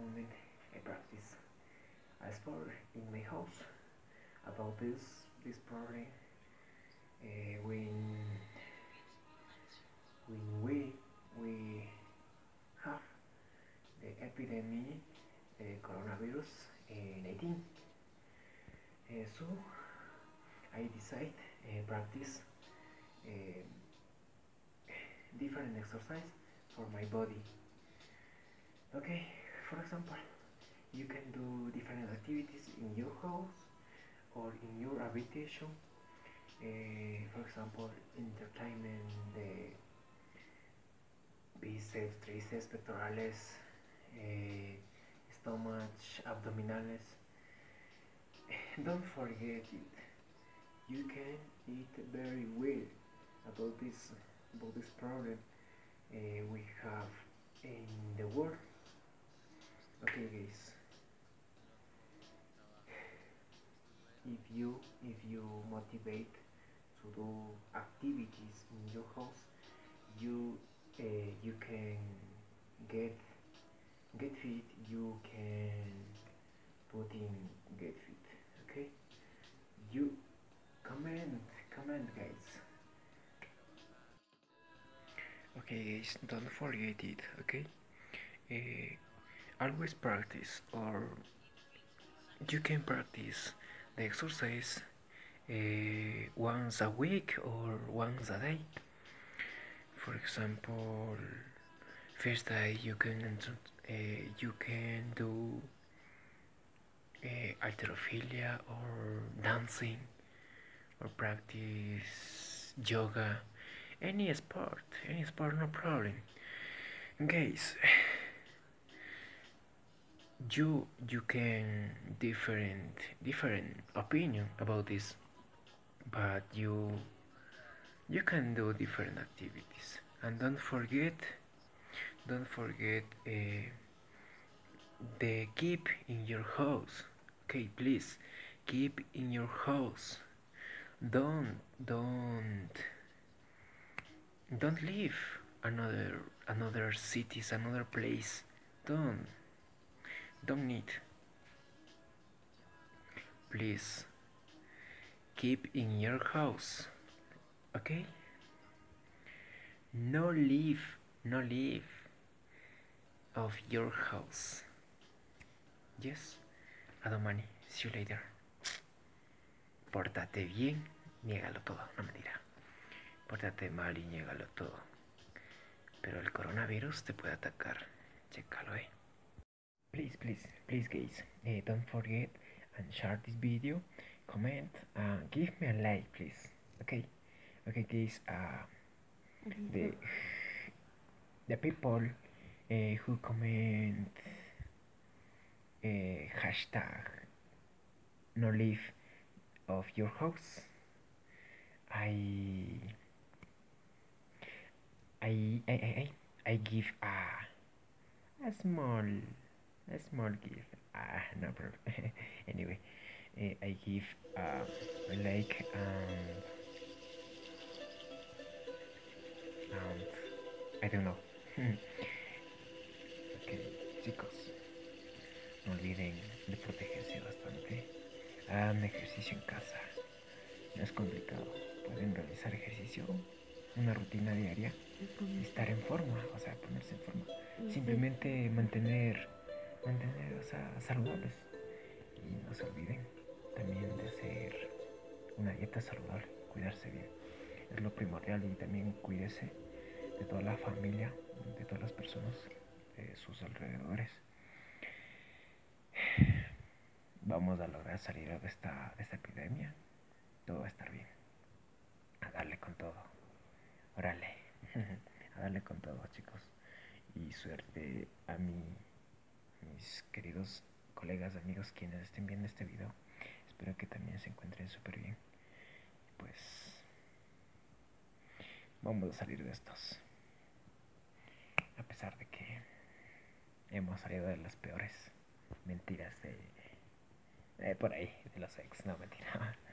moment I practice a sport in my house about this problem. When we have the epidemic coronavirus 19, so I decide practice uh, different exercise for my body. Okay, for example, you can do different activities in your house or in your habitation. For example, entertainment, the bíceps, tríceps, pectorales, stomach, abdominales. Don't forget it. You can eat very well about this problem we have in the world. Okay, guys. If you motivate to do activities in your house, you can get fit. You can put in get fit. Okay. You comment, guys. Okay, guys. Don't forget it. Okay. Always practice, or you can practice the exercise once a week or once a day. For example, first day you can do alterophilia or dancing or practice yoga, any sport, no problem. Guys, you can different opinion about this, but you can do different activities. And don't forget the keep in your house. Okay, please keep in your house. Don't leave another cities, another place. Don't need. Please keep in your house. Okay? No leave of your house. Yes, Adomani, see you later. Pórtate bien, niégalo todo, no mentira. Pórtate mal y niégalo todo. Pero el coronavirus te puede atacar. Chécalo, Please guys, don't forget and share this video, comment, give me a like, please. Okay guys, the people who comment hashtag no leave of your house, I give a small gift. No problem. Anyway, I give like I don't know. Ok, chicos, no olviden de protegerse bastante. Hagan ejercicio en casa. No es complicado. Pueden realizar ejercicio, una rutina diaria, y estar en forma, o sea, ponerse en forma. Simplemente mantener, o sea, saludables. Y no se olviden también de hacer una dieta saludable, cuidarse bien. Es lo primordial, y también cuídese de toda la familia, de todas las personas de sus alrededores. Vamos a lograr salir de esta epidemia. Todo va a estar bien. A darle con todo. Órale. A darle con todo, chicos. Y suerte a mis queridos colegas, amigos, quienes estén viendo este video. Espero que también se encuentren súper bien. Pues vamos a salir de estos. A pesar de que hemos salido de las peores mentiras de por ahí, de los ex. No, mentira.